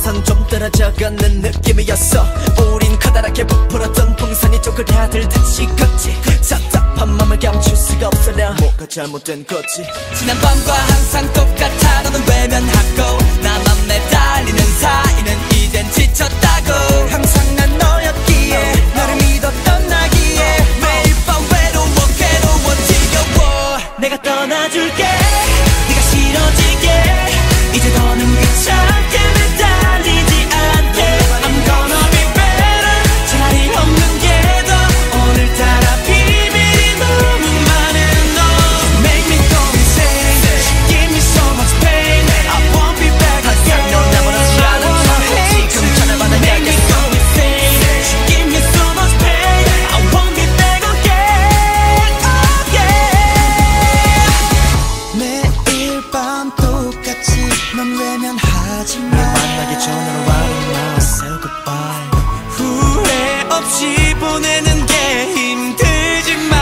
항상 좀 떨어져가는 느낌이었어. 우린 커다랗게 부풀었던 풍선이 쪼그라들듯이 컸지. 답답한 맘을 감출 수가 없어라. 뭐가 잘못된 거지? 지난밤과 항상 똑같아. 너는 외면하고 나만 매달리는 사이는 이젠 지쳤다고. 항상 난 너였기에 너를 믿었던 나기에 매일 밤 외로워 지겨워. 내가 떠나줄게 네가 싫어지게. 이제 더는 귀찮게 매달리지 않게. I'm gonna be better. 차라리 없는 게 더. 오늘따라 비밀이 너무 많은 너. Make me go insane. Give me so much pain. I won't be back again. 넌 나보다 않은 척 지금 전화받아. Make me go insane. Give me so much pain. I won't be back again. Oh yeah. 매일 밤 똑같이 넌 외면하지 마. 만나기 전으로 right now say goodbye. 후회 없이 보내는 게 힘들지만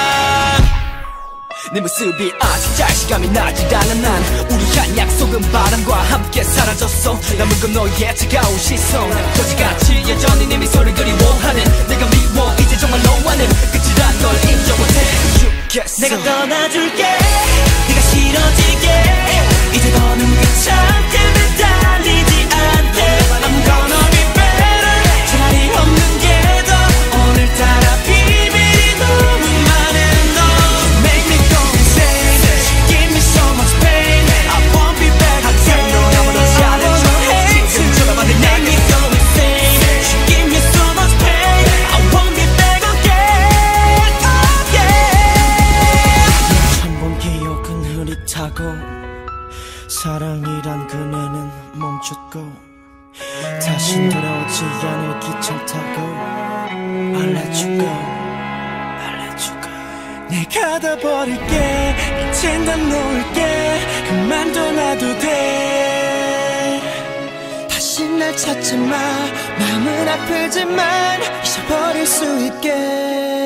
네 모습이 아직 자신감이 나질 않아. 난 우리한 약속은 바람과 함께 사라졌어. 남은 건 너의 차가운 시선. 거지같이 여전히 네 미소를 그리워하는 내가 미워. 이제 정말 너와는 끝이란 걸 인정 못해. 내가 떠나줄게 네가 싫어지게. 이제 더는 귀찮게 매달리지 않게. I'm gonna be better. 차라리 없는 게 더. 오늘따라 비밀이 너무 많은 너. Make me go insane. Give me so much pain. I won't be back again. 너 나보다 않은 척 지금 전화받는. Make me go insane. Give me so much pain. I won't be back again. Oh yeah. 한 번 기억은 흐릿하고 사랑이란 그네는 멈췄고 다시 돌아오지 않을 귀찮다고. I'll let you go. I'll let you go. 내가 다 버릴게. 이젠 다 놓을게. 그만 떠나도 돼. 다시 날 찾지 마. 마음은 아프지만 잊어버릴 수 있게.